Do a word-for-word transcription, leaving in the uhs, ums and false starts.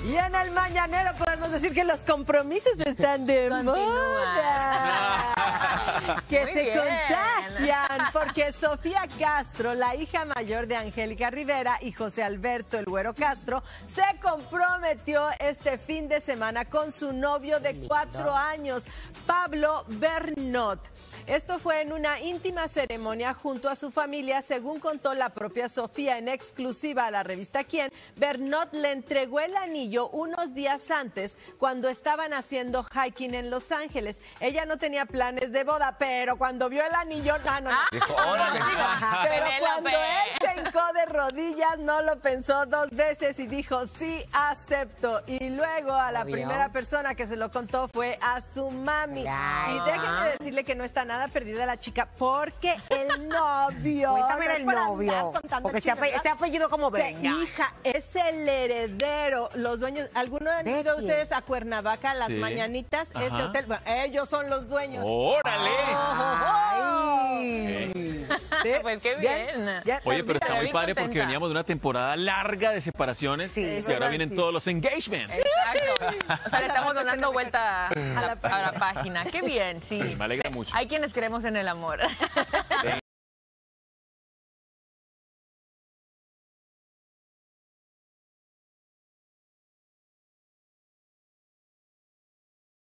Y en el mañanero podemos decir que los compromisos están de moda. Que Muy se bien. contagian, porque Sofía Castro, la hija mayor de Angélica Rivera, y José Alberto, el Güero Castro, se comprometió este fin de semana con su novio de cuatro años, Pablo Bernot. Esto fue en una íntima ceremonia junto a su familia, según contó la propia Sofía en exclusiva a la revista Quién. Bernot le entregó el anillo unos días antes, cuando estaban haciendo hiking en Los Ángeles. Ella no tenía planes de boda, pero cuando vio el anillo, no, no, no. Dijo, órale. Pero Penélope. cuando él se hincó de rodillas, no lo pensó dos veces y dijo, sí, acepto. Y luego a la Obvio. primera persona que se lo contó fue a su mami. Ay, Y déjenme decirle que no está nada perdida la chica, porque el novio... Cuéntame no es del por andar novio, contando porque este, chismes, ape- este apellido como que, venga. hija, es el heredero. Los dueños, ¿alguno han ¿De ido quién? ustedes a Cuernavaca, las Sí. mañanitas? Ese Ajá. hotel, bueno, ellos son los dueños. ¡Órale! Ay. Sí, Pues qué bien. ya Oye, pero está Pero muy bien padre porque contenta. veníamos de una temporada larga de separaciones Sí, y es ahora verdad, vienen sí. todos los engagements. Exacto. O sea, le estamos dando vuelta a la la, a la página. Qué bien, sí. Me alegra mucho. Hay quienes creemos en el amor.